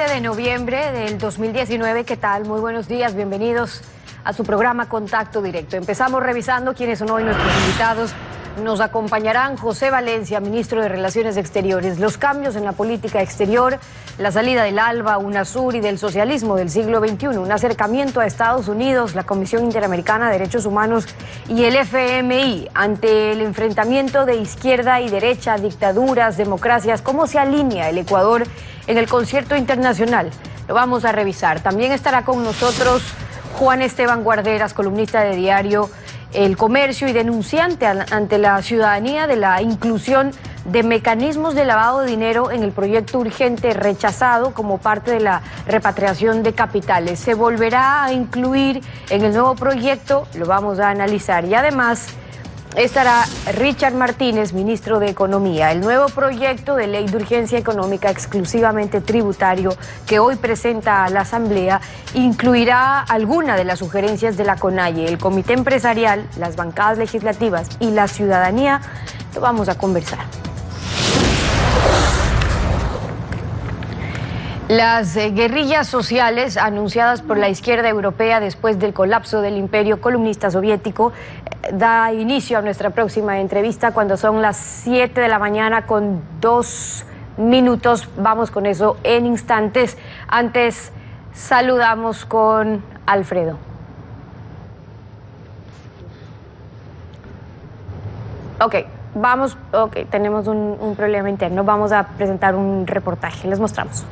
de noviembre del 2019. ¿Qué tal? Muy buenos días, bienvenidos a su programa Contacto Directo. Empezamos revisando quiénes son hoy nuestros invitados. Nos acompañarán José Valencia, ministro de Relaciones Exteriores, los cambios en la política exterior, la salida del ALBA, UNASUR y del socialismo del siglo XXI, un acercamiento a Estados Unidos, la Comisión Interamericana de Derechos Humanos y el FMI ante el enfrentamiento de izquierda y derecha, dictaduras, democracias. ¿Cómo se alinea el Ecuador en el concierto internacional? Lo vamos a revisar. También estará con nosotros Juan Esteban Guarderas, columnista de diario El Comercio y denunciante ante la ciudadanía de la inclusión de mecanismos de lavado de dinero en el proyecto urgente rechazado como parte de la repatriación de capitales. ¿Se volverá a incluir en el nuevo proyecto? Lo vamos a analizar. Y además estará Richard Martínez, ministro de Economía. El nuevo proyecto de ley de urgencia económica exclusivamente tributario que hoy presenta a la Asamblea incluirá alguna de las sugerencias de la CONAIE, el Comité Empresarial, las bancadas legislativas y la ciudadanía. Lo vamos a conversar. Las guerrillas sociales anunciadas por la izquierda europea después del colapso del imperio comunista soviético da inicio a nuestra próxima entrevista cuando son las 7 de la mañana con 2 minutos. Vamos con eso en instantes. Antes saludamos con Alfredo. Tenemos un problema interno. Vamos a presentar un reportaje. Les mostramos.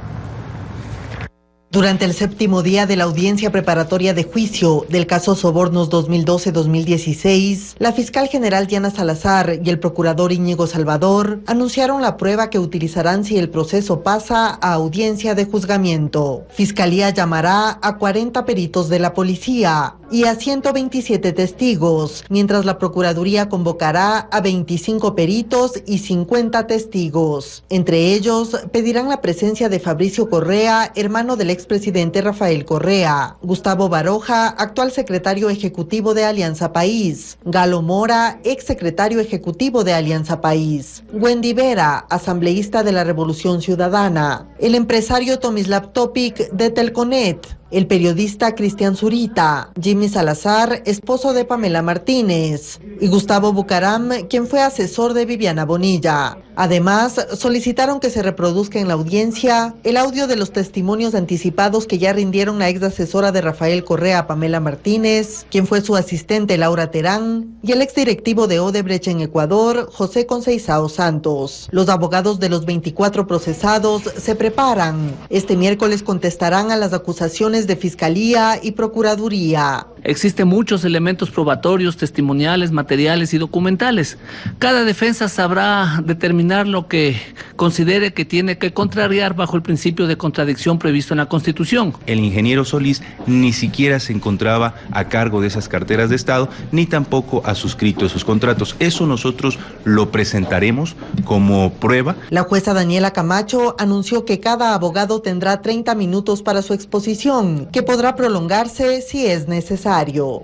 Durante el 7º día de la audiencia preparatoria de juicio del caso Sobornos 2012-2016, la fiscal general Diana Salazar y el procurador Íñigo Salvador anunciaron la prueba que utilizarán si el proceso pasa a audiencia de juzgamiento. Fiscalía llamará a 40 peritos de la policía y a 127 testigos, mientras la Procuraduría convocará a 25 peritos y 50 testigos. Entre ellos, pedirán la presencia de Fabricio Correa, hermano del expresidente Rafael Correa, Gustavo Baroja, actual secretario ejecutivo de Alianza País, Galo Mora, exsecretario ejecutivo de Alianza País, Wendy Vera, asambleísta de la Revolución Ciudadana, el empresario Tomislav Topic de Telconet, el periodista Cristian Zurita, Jimmy Salazar, esposo de Pamela Martínez, y Gustavo Bucaram, quien fue asesor de Viviana Bonilla. Además, solicitaron que se reproduzca en la audiencia el audio de los testimonios anticipados que ya rindieron la ex asesora de Rafael Correa, Pamela Martínez, quien fue su asistente Laura Terán, y el exdirectivo de Odebrecht en Ecuador, José Conceizao Santos. Los abogados de los 24 procesados se preparan. Este miércoles contestarán a las acusaciones de Fiscalía y Procuraduría. Existen muchos elementos probatorios, testimoniales, materiales y documentales. Cada defensa sabrá determinar lo que considere que tiene que contrariar bajo el principio de contradicción previsto en la Constitución. El ingeniero Solís ni siquiera se encontraba a cargo de esas carteras de Estado, ni tampoco ha suscrito esos contratos. Eso nosotros lo presentaremos como prueba. La jueza Daniela Camacho anunció que cada abogado tendrá 30 minutos para su exposición, que podrá prolongarse si es necesario.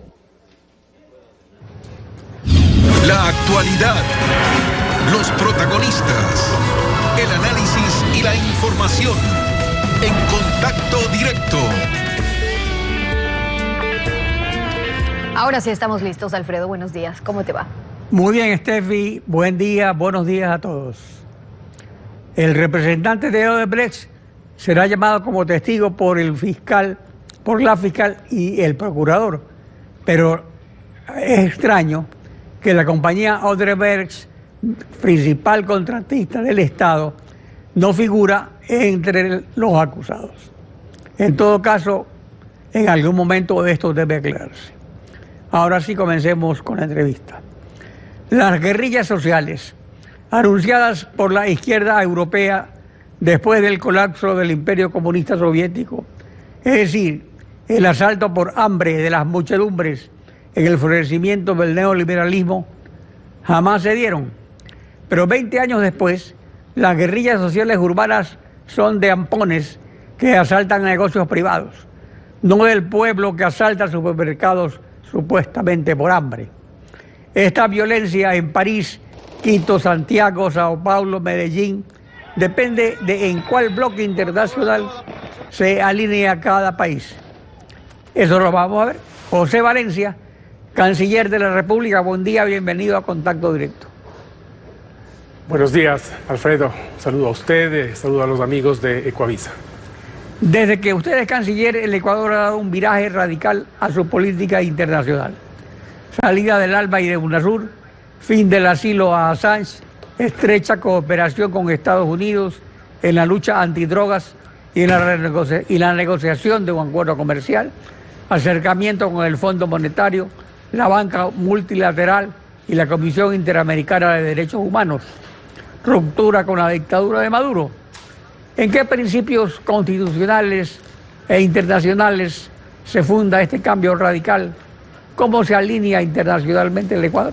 La actualidad, los protagonistas, el análisis y la información en Contacto Directo. Ahora sí estamos listos, Alfredo. Buenos días. ¿Cómo te va? Muy bien, Steffi. Buen día, buenos días a todos. El representante de Odebrecht será llamado como testigo por la fiscal y el procurador. Pero es extraño que la compañía Odebrecht, principal contratista del Estado, no figura entre los acusados. En todo caso, en algún momento esto debe aclararse. Ahora sí, comencemos con la entrevista. Las guerrillas sociales, anunciadas por la izquierda europea después del colapso del imperio comunista soviético, es decir, el asalto por hambre de las muchedumbres en el florecimiento del neoliberalismo, jamás se dieron. Pero 20 años después, las guerrillas sociales urbanas son de ampones que asaltan negocios privados, no del pueblo que asalta supermercados supuestamente por hambre. Esta violencia en París, Quito, Santiago, Sao Paulo, Medellín depende de en cuál bloque internacional se alinea cada país. Eso lo vamos a ver. José Valencia, canciller de la República, buen día, bienvenido a Contacto Directo. Buenos días, Alfredo. Saludo a usted, saludo a los amigos de Ecuavisa. Desde que usted es canciller, el Ecuador ha dado un viraje radical a su política internacional. Salida del ALBA y de UNASUR, fin del asilo a Assange, estrecha cooperación con Estados Unidos en la lucha antidrogas y en la negociación de un acuerdo comercial, acercamiento con el Fondo Monetario, la banca multilateral y la Comisión Interamericana de Derechos Humanos, ruptura con la dictadura de Maduro. ¿En qué principios constitucionales e internacionales se funda este cambio radical? ¿Cómo se alinea internacionalmente el Ecuador?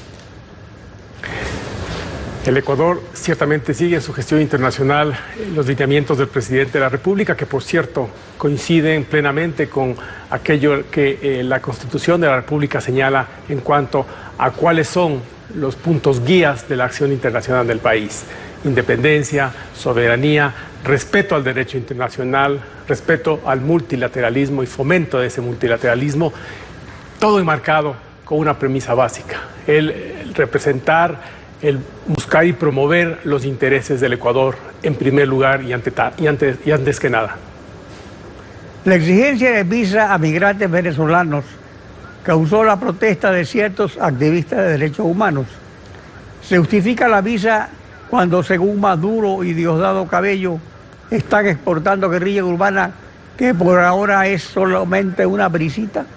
El Ecuador ciertamente sigue en su gestión internacional los lineamientos del presidente de la República, que por cierto coinciden plenamente con aquello que la Constitución de la República señala en cuanto a cuáles son los puntos guías de la acción internacional del país: independencia, soberanía, respeto al derecho internacional, respeto al multilateralismo y fomento de ese multilateralismo, todo enmarcado con una premisa básica: el representar, el buscar y promover los intereses del Ecuador en primer lugar y antes que nada. La exigencia de visa a migrantes venezolanos causó la protesta de ciertos activistas de derechos humanos. Se justifica la visa cuando, según Maduro y Diosdado Cabello, están exportando guerrilla urbana que por ahora es solamente una brisita.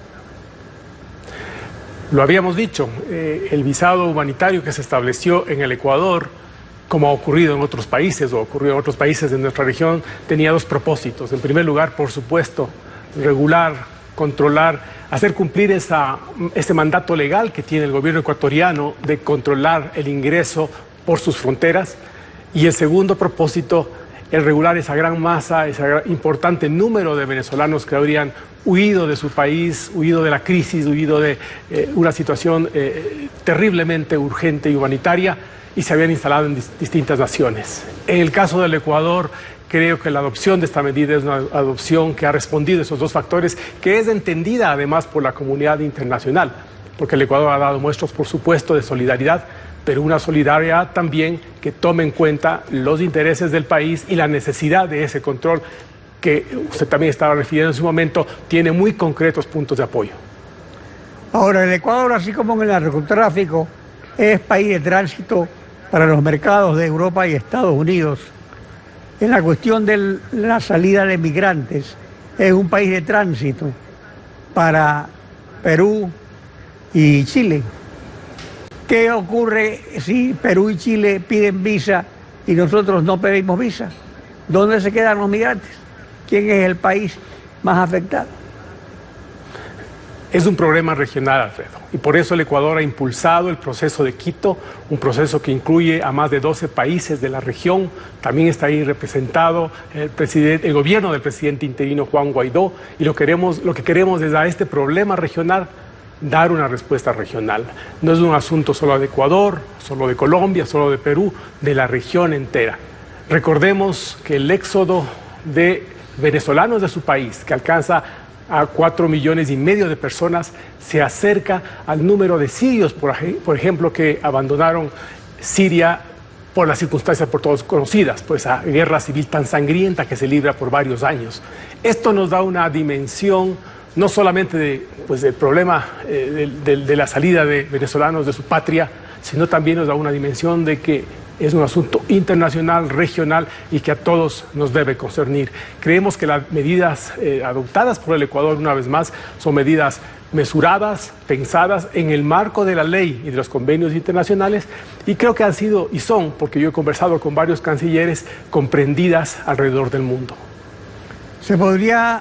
Lo habíamos dicho, el visado humanitario que se estableció en el Ecuador, como ha ocurrido en otros países o ocurrió en otros países de nuestra región, tenía dos propósitos. En primer lugar, por supuesto, regular, controlar, hacer cumplir ese mandato legal que tiene el gobierno ecuatoriano de controlar el ingreso por sus fronteras. Y el segundo propósito, el regular esa gran masa, ese importante número de venezolanos que habrían huido de su país, huido de la crisis, huido de una situación terriblemente urgente y humanitaria, y se habían instalado en distintas naciones. En el caso del Ecuador, creo que la adopción de esta medida es una adopción que ha respondido a esos dos factores, que es entendida además por la comunidad internacional, porque el Ecuador ha dado muestras, por supuesto, de solidaridad, pero una solidaridad también que tome en cuenta los intereses del país y la necesidad de ese control que usted también estaba refiriendo en su momento, tiene muy concretos puntos de apoyo. Ahora, el Ecuador, así como en el narcotráfico, es país de tránsito para los mercados de Europa y Estados Unidos. En la cuestión de la salida de migrantes, es un país de tránsito para Perú y Chile. ¿Qué ocurre si Perú y Chile piden visa y nosotros no pedimos visa? ¿Dónde se quedan los migrantes? ¿Quién es el país más afectado? Es un problema regional, Alfredo, y por eso el Ecuador ha impulsado el proceso de Quito, un proceso que incluye a más de 12 países de la región. También está ahí representado el gobierno del presidente interino Juan Guaidó, y lo que queremos es a este problema regional dar una respuesta regional. No es un asunto solo de Ecuador, solo de Colombia, solo de Perú, de la región entera. Recordemos que el éxodo de venezolanos de su país, que alcanza a 4,5 millones de personas, se acerca al número de sirios, por ejemplo, que abandonaron Siria por las circunstancias por todos conocidas, pues a guerra civil tan sangrienta que se libra por varios años. Esto nos da una dimensión no solamente del problema de la salida de venezolanos de su patria, sino también nos da una dimensión de que es un asunto internacional, regional, y que a todos nos debe concernir. Creemos que las medidas adoptadas por el Ecuador, una vez más, son medidas mesuradas, pensadas en el marco de la ley y de los convenios internacionales, y creo que han sido y son, porque yo he conversado con varios cancilleres, comprendidas alrededor del mundo. Se podría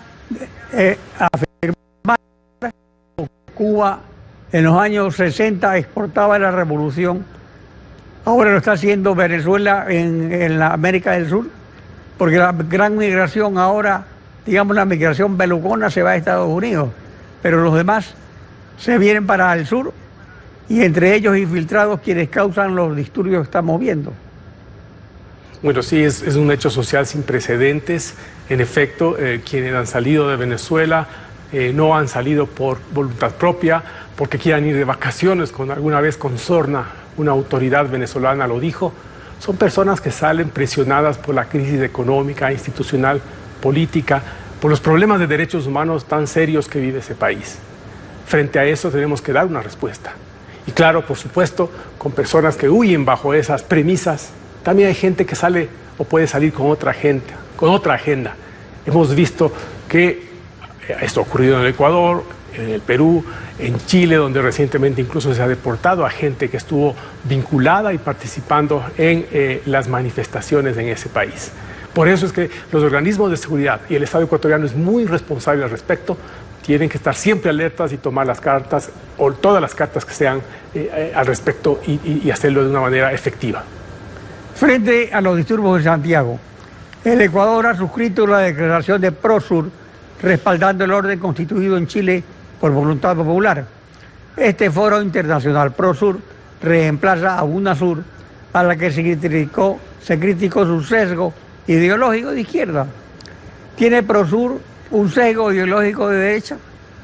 afirmar que Cuba en los años 60 exportaba la revolución. Ahora lo está haciendo Venezuela en la América del Sur, porque la gran migración ahora, digamos la migración belucona, se va a Estados Unidos, pero los demás se vienen para el sur, y entre ellos infiltrados quienes causan los disturbios que estamos viendo. Bueno, sí, es un hecho social sin precedentes. En efecto, quienes han salido de Venezuela no han salido por voluntad propia, porque quieran ir de vacaciones, alguna vez con sorna, una autoridad venezolana lo dijo. Son personas que salen presionadas por la crisis económica, institucional, política, por los problemas de derechos humanos tan serios que vive ese país. Frente a eso tenemos que dar una respuesta. Y claro, por supuesto, con personas que huyen bajo esas premisas, también hay gente que sale o puede salir con otra agenda. Hemos visto que esto ha ocurrido en el Ecuador, en el Perú, en Chile, donde recientemente incluso se ha deportado a gente que estuvo vinculada y participando en las manifestaciones en ese país. Por eso es que los organismos de seguridad y el Estado ecuatoriano es muy responsable al respecto. Tienen que estar siempre alertas y tomar las cartas, o todas las cartas que sean al respecto, y hacerlo de una manera efectiva. Frente a los disturbios de Santiago, el Ecuador ha suscrito la declaración de Prosur, respaldando el orden constituido en Chile por voluntad popular. Este foro internacional Prosur reemplaza a UNASUR, a la que se criticó su sesgo ideológico de izquierda. ¿Tiene Prosur un sesgo ideológico de derecha?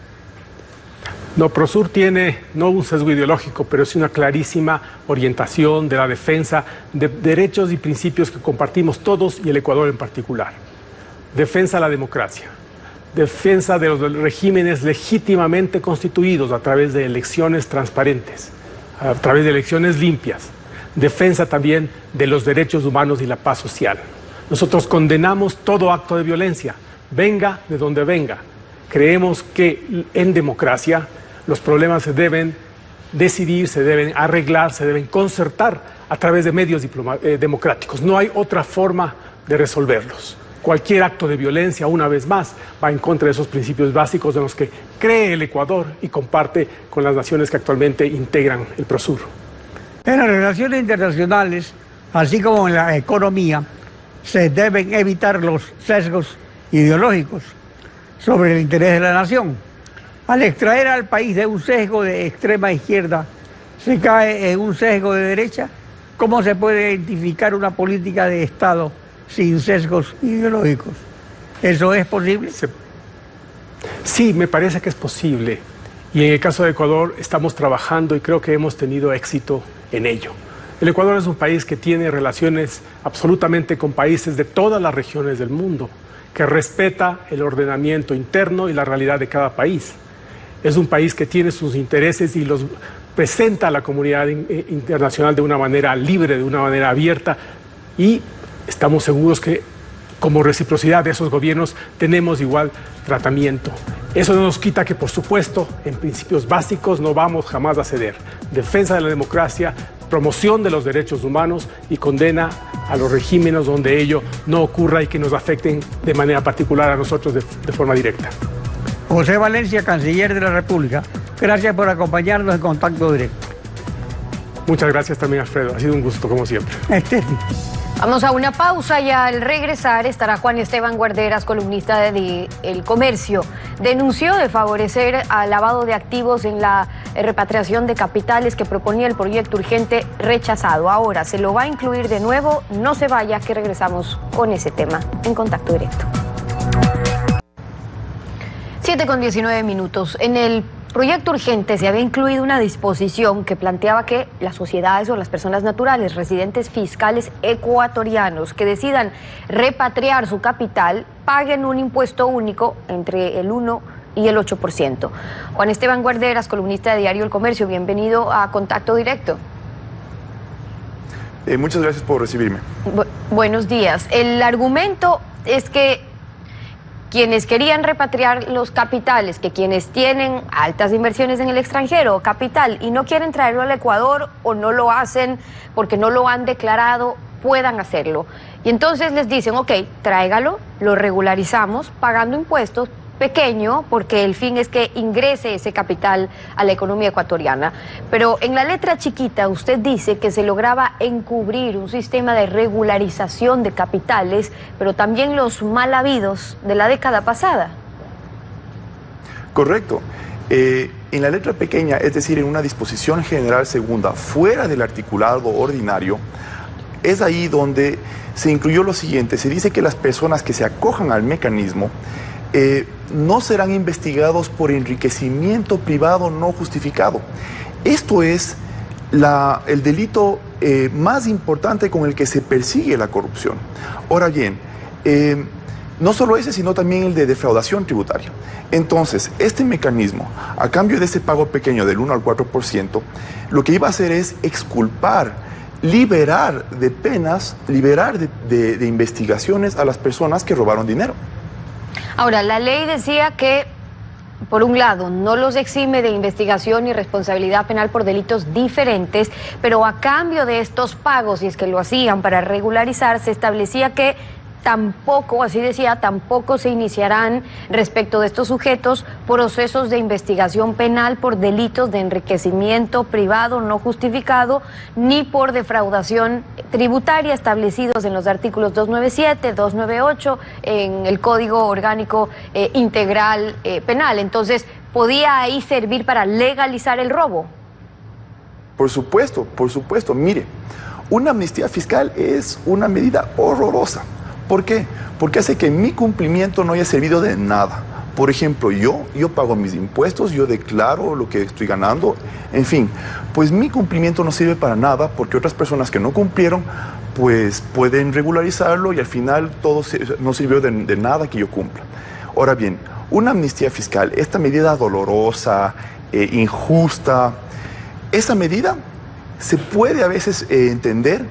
No, Prosur tiene no un sesgo ideológico, pero sí una clarísima orientación de la defensa de derechos y principios que compartimos todos y el Ecuador en particular. Defensa de la democracia, defensa de los regímenes legítimamente constituidos a través de elecciones transparentes, a través de elecciones limpias, defensa también de los derechos humanos y la paz social. Nosotros condenamos todo acto de violencia, venga de donde venga. Creemos que en democracia los problemas se deben decidir, se deben arreglar, se deben concertar a través de medios democráticos. No hay otra forma de resolverlos. Cualquier acto de violencia, una vez más, va en contra de esos principios básicos de los que cree el Ecuador y comparte con las naciones que actualmente integran el Prosur. En las relaciones internacionales, así como en la economía, se deben evitar los sesgos ideológicos sobre el interés de la nación. Al extraer al país de un sesgo de extrema izquierda, se cae en un sesgo de derecha. ¿Cómo se puede identificar una política de Estado sin sesgos ideológicos? ¿Eso es posible? Sí, me parece que es posible. Y en el caso de Ecuador estamos trabajando y creo que hemos tenido éxito en ello. El Ecuador es un país que tiene relaciones absolutamente con países de todas las regiones del mundo, que respeta el ordenamiento interno y la realidad de cada país. Es un país que tiene sus intereses y los presenta a la comunidad internacional de una manera libre, de una manera abierta, y estamos seguros que como reciprocidad de esos gobiernos tenemos igual tratamiento. Eso no nos quita que, por supuesto, en principios básicos no vamos jamás a ceder. Defensa de la democracia, promoción de los derechos humanos y condena a los regímenes donde ello no ocurra y que nos afecten de manera particular a nosotros de forma directa. José Valencia, Canciller de la República, gracias por acompañarnos en Contacto Directo. Muchas gracias también, Alfredo. Ha sido un gusto, como siempre. Vamos a una pausa y al regresar estará Juan Esteban Guarderas, columnista de El Comercio. Denunció de favorecer al lavado de activos en la repatriación de capitales que proponía el proyecto urgente rechazado. Ahora se lo va a incluir de nuevo. No se vaya, que regresamos con ese tema en Contacto Directo. 7:19. En el proyecto urgente se había incluido una disposición que planteaba que las sociedades o las personas naturales, residentes fiscales ecuatorianos que decidan repatriar su capital, paguen un impuesto único entre el 1 y el 8%. Juan Esteban Guarderas, columnista de Diario El Comercio, bienvenido a Contacto Directo. Muchas gracias por recibirme. Buenos días. El argumento es que quienes querían repatriar los capitales, que quienes tienen altas inversiones en el extranjero, capital, y no quieren traerlo al Ecuador o no lo hacen porque no lo han declarado, puedan hacerlo. Y entonces les dicen, ok, tráigalo, lo regularizamos pagando impuestos pequeño, porque el fin es que ingrese ese capital a la economía ecuatoriana. Pero en la letra chiquita usted dice que se lograba encubrir un sistema de regularización de capitales, pero también los mal habidos de la década pasada. Correcto. En la letra pequeña, es decir, en una disposición general segunda, fuera del articulado ordinario, es ahí donde se incluyó lo siguiente. Se dice que las personas que se acojan al mecanismo no serán investigados por enriquecimiento privado no justificado. Esto es el delito más importante con el que se persigue la corrupción. Ahora bien, no solo ese, sino también el de defraudación tributaria. Entonces, este mecanismo, a cambio de ese pago pequeño del 1 al 4%, lo que iba a hacer es exculpar, liberar de penas, liberar de investigaciones a las personas que robaron dinero. Ahora, la ley decía que, por un lado, no los exime de investigación y responsabilidad penal por delitos diferentes, pero a cambio de estos pagos, si es que lo hacían para regularizar, se establecía que tampoco, así decía, tampoco se iniciarán respecto de estos sujetos procesos de investigación penal por delitos de enriquecimiento privado no justificado ni por defraudación tributaria establecidos en los artículos 297, 298 en el Código Orgánico Integral Penal. Entonces, ¿podía ahí servir para legalizar el robo? Por supuesto, por supuesto. Mire, una amnistía fiscal es una medida horrorosa. ¿Por qué? Porque hace que mi cumplimiento no haya servido de nada. Por ejemplo, yo pago mis impuestos, yo declaro lo que estoy ganando, en fin, pues mi cumplimiento no sirve para nada porque otras personas que no cumplieron, pues pueden regularizarlo y al final todo no sirvió de nada que yo cumpla. Ahora bien, una amnistía fiscal, esta medida dolorosa, injusta, esa medida se puede a veces entender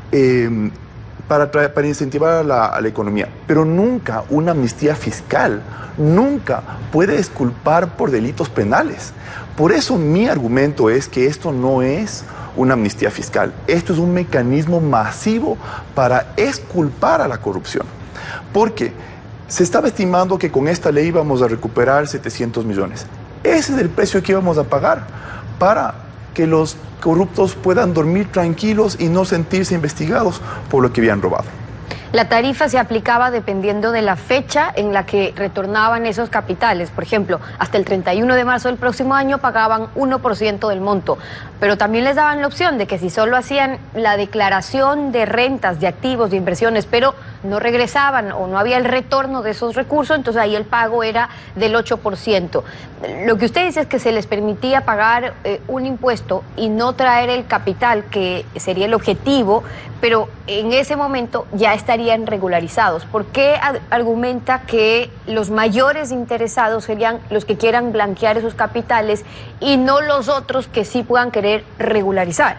para incentivar a la economía, pero nunca una amnistía fiscal, nunca puede exculpar por delitos penales. Por eso mi argumento es que esto no es una amnistía fiscal, esto es un mecanismo masivo para exculpar a la corrupción. Porque se estaba estimando que con esta ley íbamos a recuperar 700 millones. Ese es el precio que íbamos a pagar para que los corruptos puedan dormir tranquilos y no sentirse investigados por lo que habían robado. La tarifa se aplicaba dependiendo de la fecha en la que retornaban esos capitales. Por ejemplo, hasta el 31 de marzo del próximo año pagaban 1% del monto. Pero también les daban la opción de que si solo hacían la declaración de rentas, de activos, de inversiones, pero no regresaban o no había el retorno de esos recursos, entonces ahí el pago era del 8%. Lo que usted dice es que se les permitía pagar un impuesto y no traer el capital, que sería el objetivo, pero en ese momento ya estarían regularizados. ¿Por qué argumenta que los mayores interesados serían los que quieran blanquear esos capitales y no los otros que sí puedan querer regularizar?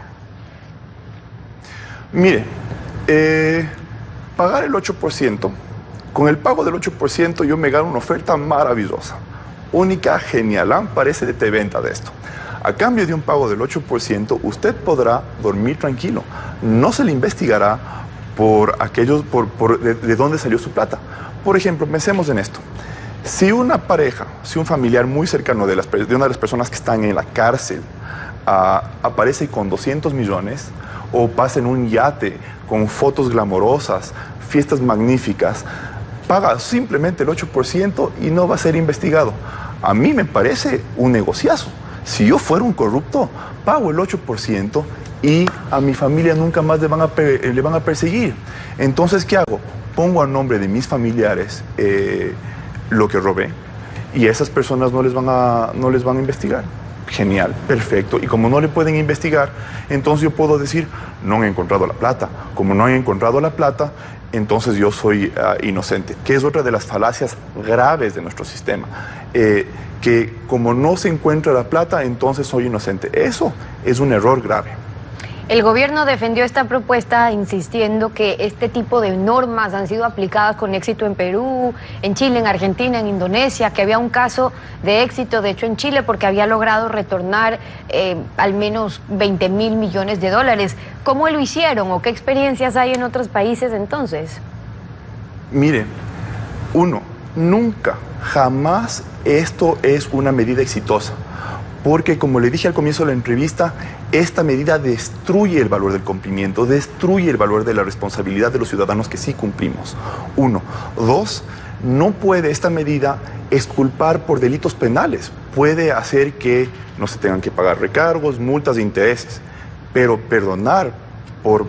Mire, pagar el 8%, con el pago del 8% yo me gano una oferta maravillosa, única, genial, parece de venta de esto. A cambio de un pago del 8%, usted podrá dormir tranquilo. No se le investigará por aquellos, de dónde salió su plata. Por ejemplo, pensemos en esto. Si una pareja, si un familiar muy cercano de una de las personas que están en la cárcel aparece con 200 millones o pasa en un yate con fotos glamorosas, fiestas magníficas, paga simplemente el 8% y no va a ser investigado. A mí me parece un negociazo. Si yo fuera un corrupto, pago el 8% y a mi familia nunca más le van a perseguir. Entonces, ¿qué hago? Pongo a nombre de mis familiares lo que robé y a esas personas no les van a investigar. Genial, perfecto. Y como no le pueden investigar, entonces yo puedo decir, no han encontrado la plata. Como no han encontrado la plata, entonces yo soy inocente, que es otra de las falacias graves de nuestro sistema. Que como no se encuentra la plata, entonces soy inocente. Eso es un error grave. El gobierno defendió esta propuesta insistiendo que este tipo de normas han sido aplicadas con éxito en Perú, en Chile, en Argentina, en Indonesia, que había un caso de éxito, de hecho en Chile, porque había logrado retornar al menos 20.000 millones de dólares. ¿Cómo lo hicieron o qué experiencias hay en otros países entonces? Mire, nunca, jamás esto es una medida exitosa. Porque, como le dije al comienzo de la entrevista, esta medida destruye el valor del cumplimiento, destruye el valor de la responsabilidad de los ciudadanos que sí cumplimos. 1. 2, no puede esta medida exculpar por delitos penales. Puede hacer que no se tengan que pagar recargos, multas e intereses. Pero perdonar por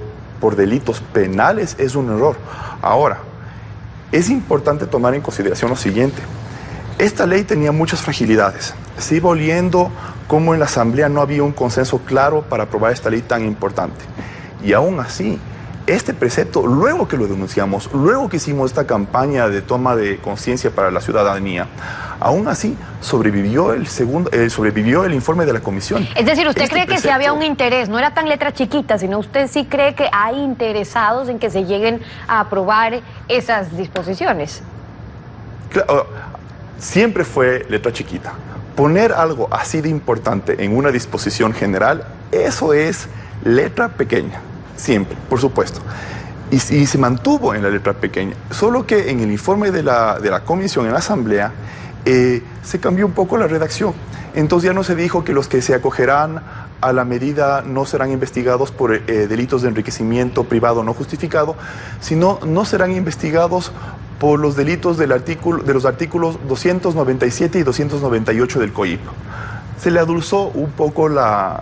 por delitos penales es un error. Ahora, es importante tomar en consideración lo siguiente. Esta ley tenía muchas fragilidades. Se iba oliendo como en la Asamblea no había un consenso claro para aprobar esta ley tan importante. Y aún así, este precepto, luego que lo denunciamos, luego que hicimos esta campaña de toma de conciencia para la ciudadanía, aún así sobrevivió el informe de la comisión. Es decir, ¿usted cree que si había un interés, no era tan letra chiquita, sino usted sí cree que hay interesados en que se lleguen a aprobar esas disposiciones? Claro, siempre fue letra chiquita. Poner algo así de importante en una disposición general, eso es letra pequeña. Siempre, por supuesto. Y se mantuvo en la letra pequeña. Solo que en el informe de la comisión en la Asamblea se cambió un poco la redacción. Entonces ya no se dijo que los que se acogerán a la medida no serán investigados por delitos de enriquecimiento privado no justificado, sino no serán investigados por los delitos de los artículos 297 y 298 del COIP. Se le adulzó un poco la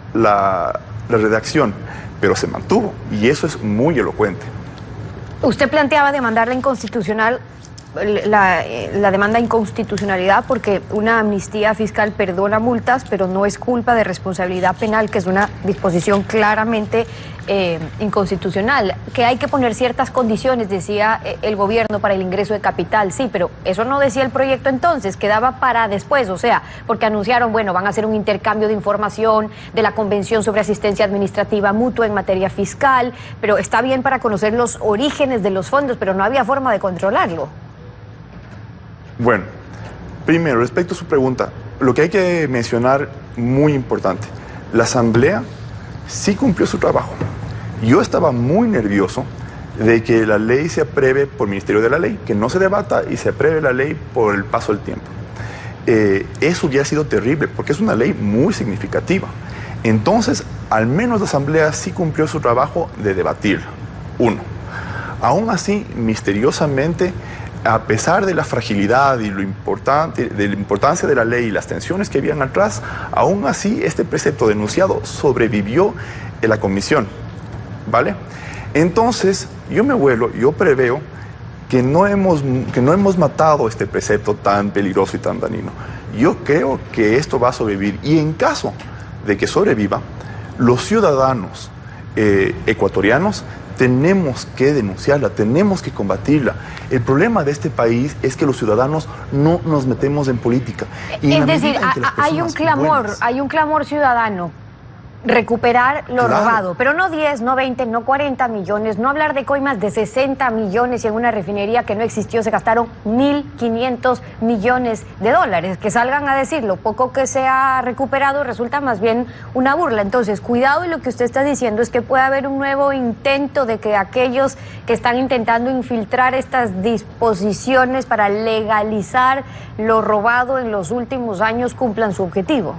redacción, pero se mantuvo, y eso es muy elocuente. Usted planteaba demandar la inconstitucional, la demanda de inconstitucionalidad porque una amnistía fiscal perdona multas, pero no es culpa de responsabilidad penal, que es una disposición claramente inconstitucional, que hay que poner ciertas condiciones, decía el gobierno, para el ingreso de capital. Sí, pero eso no decía el proyecto entonces, quedaba para después, o sea, porque anunciaron, bueno, van a hacer un intercambio de información de la Convención sobre Asistencia Administrativa Mutua en materia fiscal, pero está bien para conocer los orígenes de los fondos, pero no había forma de controlarlo. Bueno, primero, respecto a su pregunta, lo que hay que mencionar, muy importante, la Asamblea sí cumplió su trabajo. Yo estaba muy nervioso de que la ley se apruebe por el Ministerio de la Ley, que no se debata y se apruebe la ley por el paso del tiempo. Eso hubiera sido terrible, porque es una ley muy significativa. Entonces, al menos la Asamblea sí cumplió su trabajo de debatirla. Uno. Aún así, misteriosamente, a pesar de la fragilidad y de la importancia de la ley y las tensiones que habían atrás, aún así este precepto denunciado sobrevivió en la comisión, ¿vale? Entonces, yo preveo que no hemos matado este precepto tan peligroso y tan dañino. Yo creo que esto va a sobrevivir, y en caso de que sobreviva, los ciudadanos ecuatorianos tenemos que denunciarla, tenemos que combatirla. El problema de este país es que los ciudadanos no nos metemos en política. Y es decir, hay un clamor ciudadano. Recuperar lo robado, pero no 10, no 20, no 40 millones, no hablar de coimas de 60 millones y en una refinería que no existió se gastaron 1.500 millones de dólares. Que salgan a decir lo poco que se ha recuperado resulta más bien una burla. Entonces, cuidado, y lo que usted está diciendo es que puede haber un nuevo intento de que aquellos que están intentando infiltrar estas disposiciones para legalizar lo robado en los últimos años cumplan su objetivo.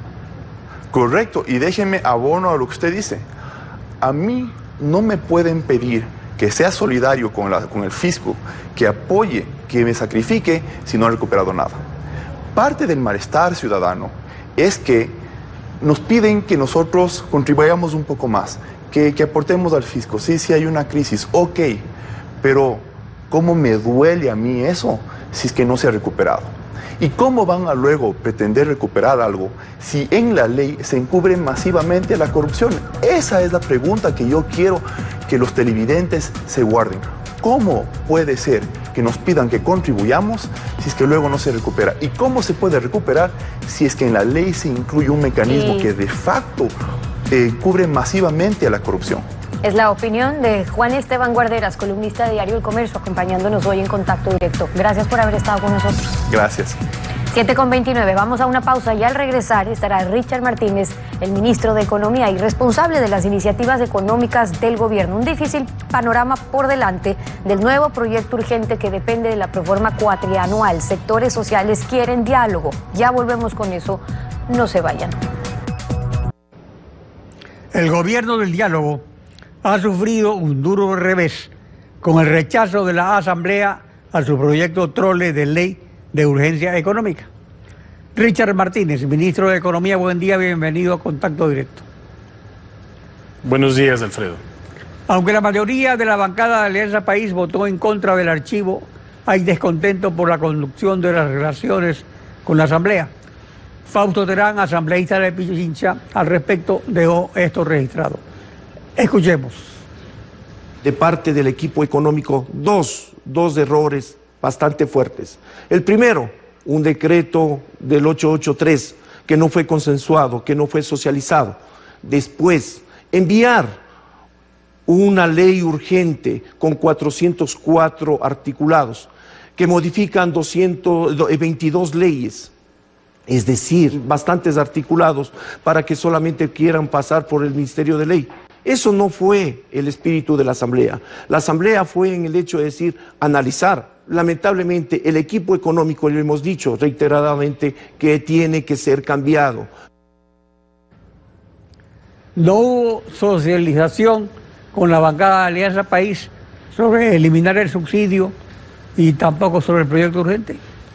Correcto, y déjeme abono a lo que usted dice. A mí no me pueden pedir que sea solidario con el fisco, que apoye, que me sacrifique si no he recuperado nada. Parte del malestar ciudadano es que nos piden que nosotros contribuyamos un poco más, que aportemos al fisco. Sí, hay una crisis, ok, pero ¿cómo me duele a mí eso si es que no se ha recuperado? ¿Y cómo van a luego pretender recuperar algo si en la ley se encubre masivamente la corrupción? Esa es la pregunta que yo quiero que los televidentes se guarden. ¿Cómo puede ser que nos pidan que contribuyamos si es que luego no se recupera? ¿Y cómo se puede recuperar si es que en la ley se incluye un mecanismo que de facto cubre masivamente a la corrupción? Es la opinión de Juan Esteban Guarderas, columnista de Diario El Comercio, acompañándonos hoy en Contacto Directo. Gracias por haber estado con nosotros. Gracias. 7:29, vamos a una pausa y al regresar estará Richard Martínez, el ministro de Economía y responsable de las iniciativas económicas del gobierno. Un difícil panorama por delante del nuevo proyecto urgente que depende de la reforma cuatrianual. Sectores sociales quieren diálogo. Ya volvemos con eso, no se vayan. El gobierno del diálogo ha sufrido un duro revés con el rechazo de la Asamblea a su proyecto trole de ley de urgencia económica. Richard Martínez, ministro de Economía, buen día, bienvenido a Contacto Directo. Buenos días, Alfredo. Aunque la mayoría de la bancada de Alianza País votó en contra del archivo, hay descontento por la conducción de las relaciones con la Asamblea. Fausto Terán, asambleísta de Pichincha, al respecto dejó esto registrado. Escuchemos. De parte del equipo económico, dos errores bastante fuertes. El primero, un decreto del 883 que no fue consensuado, que no fue socializado. Después, enviar una ley urgente con 404 articulados que modifican 222 leyes, es decir, bastantes articulados para que solamente quieran pasar por el Ministerio de Ley. Eso no fue el espíritu de la Asamblea. La Asamblea fue en el hecho de decir, analizar. Lamentablemente, el equipo económico, lo hemos dicho reiteradamente, que tiene que ser cambiado. No hubo socialización con la bancada de Alianza País sobre eliminar el subsidio y tampoco sobre el proyecto urgente.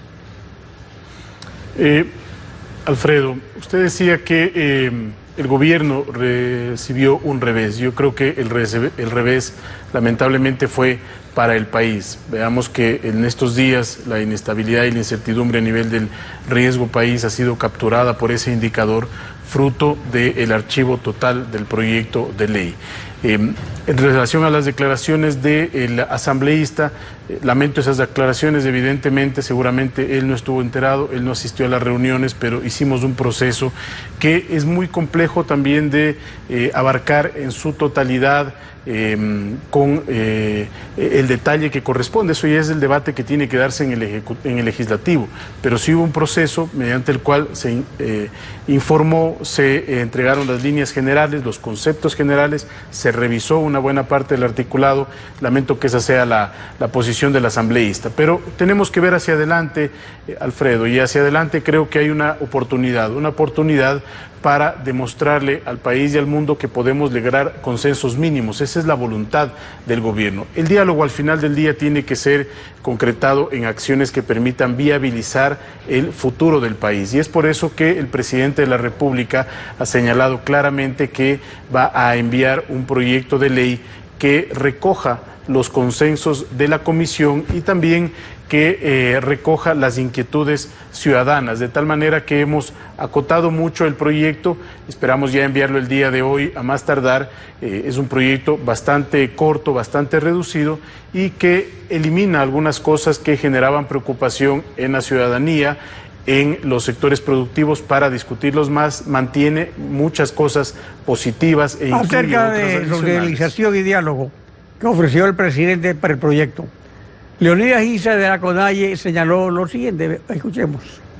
Alfredo, usted decía que el gobierno recibió un revés. Yo creo que el revés lamentablemente fue para el país. Veamos que en estos días la inestabilidad y la incertidumbre a nivel del riesgo país ha sido capturada por ese indicador, fruto del archivo total del proyecto de ley. En relación a las declaraciones del asambleísta, lamento esas declaraciones, evidentemente, seguramente él no estuvo enterado, él no asistió a las reuniones, pero hicimos un proceso que es muy complejo también de abarcar en su totalidad, con el detalle que corresponde. Eso ya es el debate que tiene que darse en el legislativo, pero sí hubo un proceso mediante el cual se informó, se entregaron las líneas generales, los conceptos generales, se revisó una buena parte del articulado. Lamento que esa sea la posición del asambleísta, pero tenemos que ver hacia adelante, Alfredo, y hacia adelante creo que hay una oportunidad para demostrarle al país y al mundo que podemos lograr consensos mínimos. Esa es la voluntad del gobierno. El diálogo al final del día tiene que ser concretado en acciones que permitan viabilizar el futuro del país. Y es por eso que el presidente de la República ha señalado claramente que va a enviar un proyecto de ley que recoja los consensos de la comisión y también que recoja las inquietudes ciudadanas, de tal manera que hemos acotado mucho el proyecto, esperamos ya enviarlo el día de hoy a más tardar. Es un proyecto bastante corto, bastante reducido y que elimina algunas cosas que generaban preocupación en la ciudadanía, en los sectores productivos, para discutirlos más, mantiene muchas cosas positivas e incluye acerca otras de adicionales. socialización y diálogo que ofreció el presidente para el proyecto. Leonidas Issa de la CONAIE señaló lo siguiente, escuchemos.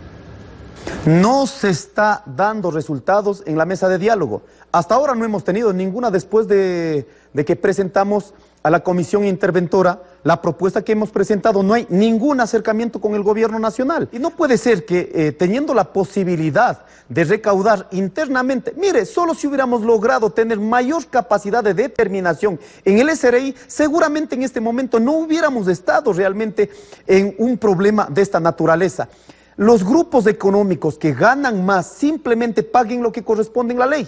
No se está dando resultados en la mesa de diálogo. Hasta ahora no hemos tenido ninguna después de que presentamos a la comisión interventora la propuesta que hemos presentado. No hay ningún acercamiento con el gobierno nacional. Y no puede ser que teniendo la posibilidad de recaudar internamente, mire, solo si hubiéramos logrado tener mayor capacidad de determinación en el SRI, seguramente en este momento no hubiéramos estado realmente en un problema de esta naturaleza. Los grupos económicos que ganan más simplemente paguen lo que corresponde en la ley.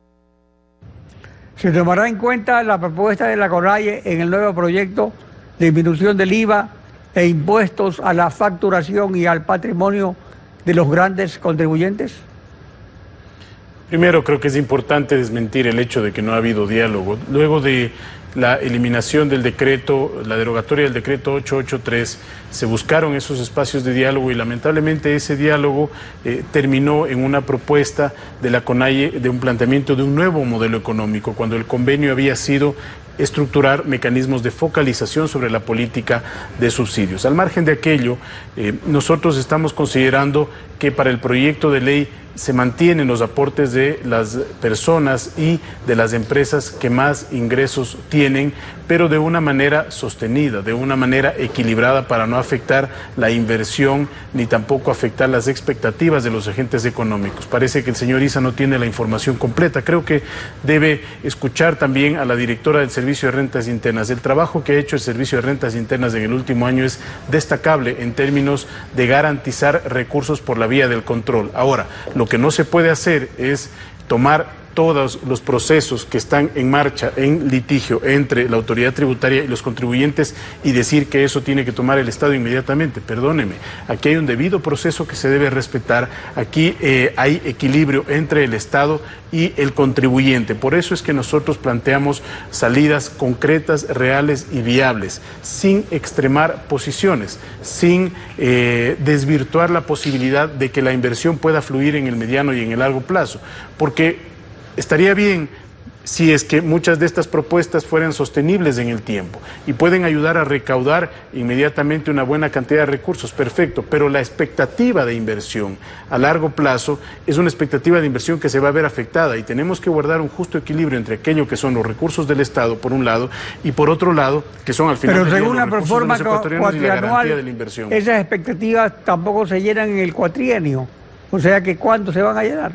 ¿Se tomará en cuenta la propuesta de la CONAIE en el nuevo proyecto de disminución del IVA e impuestos a la facturación y al patrimonio de los grandes contribuyentes? Primero, creo que es importante desmentir el hecho de que no ha habido diálogo. Luego de la eliminación del decreto, la derogatoria del decreto 883, se buscaron esos espacios de diálogo y lamentablemente ese diálogo terminó en una propuesta de la CONAIE de un planteamiento de un nuevo modelo económico, cuando el convenio había sido estructurar mecanismos de focalización sobre la política de subsidios. Al margen de aquello, nosotros estamos considerando que para el proyecto de ley se mantienen los aportes de las personas y de las empresas que más ingresos tienen, pero de una manera sostenida, de una manera equilibrada, para no afectar la inversión ni tampoco afectar las expectativas de los agentes económicos. Parece que el señor Issa no tiene la información completa. Creo que debe escuchar también a la directora del Servicio de Rentas Internas. El trabajo que ha hecho el Servicio de Rentas Internas en el último año es destacable en términos de garantizar recursos por la vía del control. Ahora, lo que no se puede hacer es tomar todos los procesos que están en marcha, en litigio entre la autoridad tributaria y los contribuyentes y decir que eso tiene que tomar el Estado inmediatamente. Perdóneme, aquí hay un debido proceso que se debe respetar, aquí hay equilibrio entre el Estado y el contribuyente. Por eso es que nosotros planteamos salidas concretas, reales y viables, sin extremar posiciones, sin desvirtuar la posibilidad de que la inversión pueda fluir en el mediano y en el largo plazo, porque estaría bien si es que muchas de estas propuestas fueran sostenibles en el tiempo y pueden ayudar a recaudar inmediatamente una buena cantidad de recursos, perfecto, pero la expectativa de inversión a largo plazo es una expectativa de inversión que se va a ver afectada y tenemos que guardar un justo equilibrio entre aquello que son los recursos del Estado, por un lado, y por otro lado, que son al final pero según la proforma cuatrianual, de la inversión. Esas expectativas tampoco se llenan en el cuatrienio, o sea que ¿cuándo se van a llenar?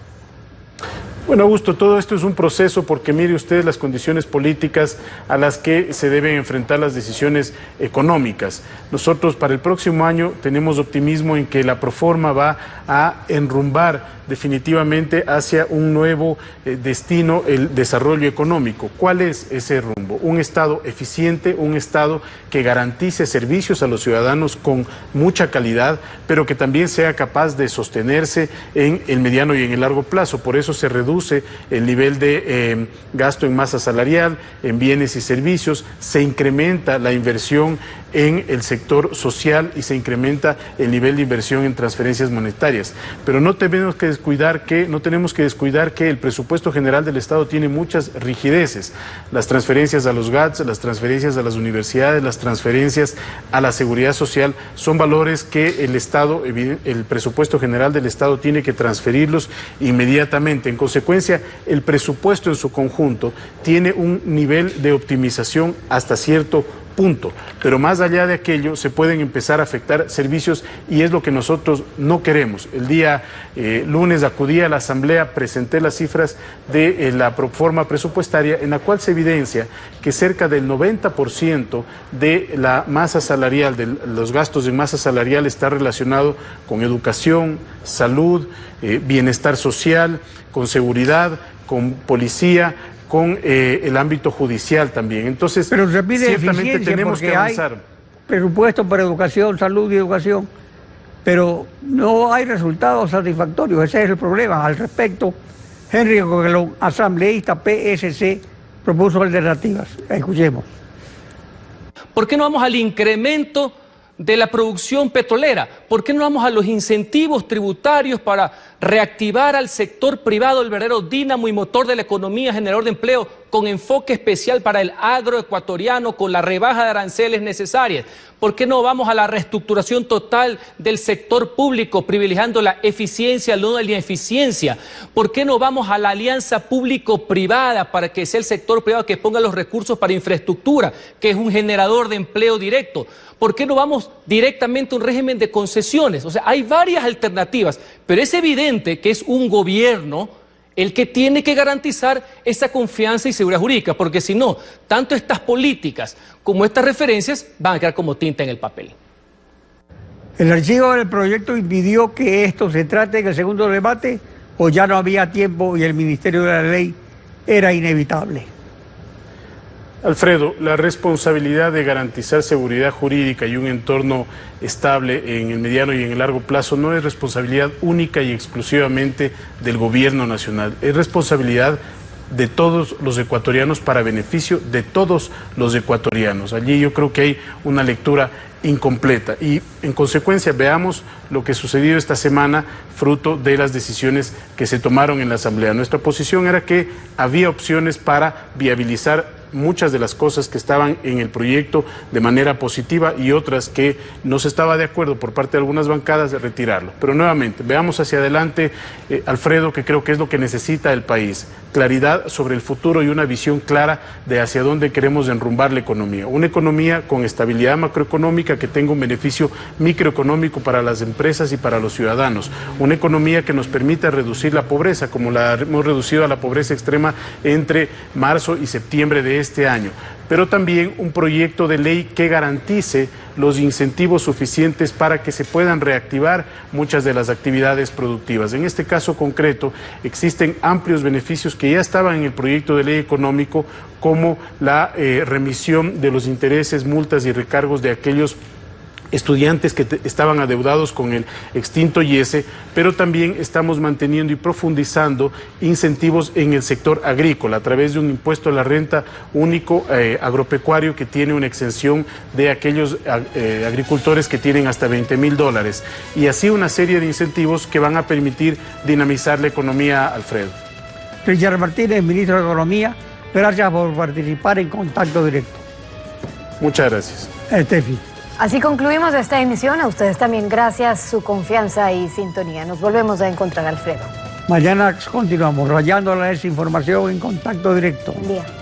Bueno, Augusto, todo esto es un proceso porque mire usted las condiciones políticas a las que se deben enfrentar las decisiones económicas. Nosotros para el próximo año tenemos optimismo en que la proforma va a enrumbar definitivamente hacia un nuevo destino, el desarrollo económico. ¿Cuál es ese rumbo? Un Estado eficiente, un Estado que garantice servicios a los ciudadanos con mucha calidad, pero que también sea capaz de sostenerse en el mediano y en el largo plazo. Por eso se reduce el nivel de gasto en masa salarial, en bienes y servicios, se incrementa la inversión en el sector social y se incrementa el nivel de inversión en transferencias monetarias. Pero no tenemos que descuidar que el presupuesto general del Estado tiene muchas rigideces. Las transferencias a los GATS, las transferencias a las universidades, las transferencias a la seguridad social, son valores que el Estado, el presupuesto general del Estado tiene que transferirlos inmediatamente. En consecuencia, el presupuesto en su conjunto tiene un nivel de optimización hasta cierto punto, pero más allá de aquello se pueden empezar a afectar servicios y es lo que nosotros no queremos. El día lunes acudí a la Asamblea, presenté las cifras de la proforma presupuestaria en la cual se evidencia que cerca del 90% de la masa salarial, de los gastos en masa salarial está relacionado con educación, salud, bienestar social, con seguridad, con policía, con el ámbito judicial también. Entonces, pero se pide ciertamente tenemos que avanzar. Hay presupuesto para educación, salud y educación, pero no hay resultados satisfactorios. Ese es el problema. Al respecto, Henry Coquelón, asambleísta PSC, propuso alternativas. Escuchemos. ¿Por qué no vamos al incremento de la producción petrolera? ¿Por qué no vamos a los incentivos tributarios para reactivar al sector privado, el verdadero dínamo y motor de la economía, generador de empleo, con enfoque especial para el agroecuatoriano, con la rebaja de aranceles necesarias? ¿Por qué no vamos a la reestructuración total del sector público, privilegiando la eficiencia, no la ineficiencia? ¿Por qué no vamos a la alianza público-privada para que sea el sector privado que ponga los recursos para infraestructura, que es un generador de empleo directo? ¿Por qué no vamos directamente a un régimen de concesiones? O sea, hay varias alternativas, pero es evidente que es un gobierno el que tiene que garantizar esa confianza y seguridad jurídica, porque si no, tanto estas políticas como estas referencias van a quedar como tinta en el papel. ¿El archivo del proyecto impidió que esto se trate en el segundo debate o ya no había tiempo y el Ministerio de la Ley era inevitable? Alfredo, la responsabilidad de garantizar seguridad jurídica y un entorno estable en el mediano y en el largo plazo no es responsabilidad única y exclusivamente del gobierno nacional, es responsabilidad de todos los ecuatorianos para beneficio de todos los ecuatorianos. Allí yo creo que hay una lectura incompleta y en consecuencia veamos lo que sucedió esta semana fruto de las decisiones que se tomaron en la Asamblea. Nuestra posición era que había opciones para viabilizar muchas de las cosas que estaban en el proyecto de manera positiva y otras que no se estaba de acuerdo por parte de algunas bancadas de retirarlo. Pero nuevamente, veamos hacia adelante, Alfredo, que creo que es lo que necesita el país. Claridad sobre el futuro y una visión clara de hacia dónde queremos enrumbar la economía. Una economía con estabilidad macroeconómica que tenga un beneficio microeconómico para las empresas y para los ciudadanos. Una economía que nos permita reducir la pobreza, como la hemos reducido a la pobreza extrema entre marzo y septiembre de de este año, pero también un proyecto de ley que garantice los incentivos suficientes para que se puedan reactivar muchas de las actividades productivas. En este caso concreto, existen amplios beneficios que ya estaban en el proyecto de ley económico, como la remisión de los intereses, multas y recargos de aquellos estudiantes que estaban adeudados con el extinto IESE, pero también estamos manteniendo y profundizando incentivos en el sector agrícola a través de un impuesto a la renta único agropecuario que tiene una exención de aquellos agricultores que tienen hasta $20,000, y así una serie de incentivos que van a permitir dinamizar la economía, Alfredo. Richard Martínez, ministro de Economía, gracias por participar en Contacto Directo. Muchas gracias. Estefi. Así concluimos esta emisión. A ustedes también gracias, su confianza y sintonía. Nos volvemos a encontrar, Alfredo. Mañana continuamos rayando la desinformación en Contacto Directo. Buen día.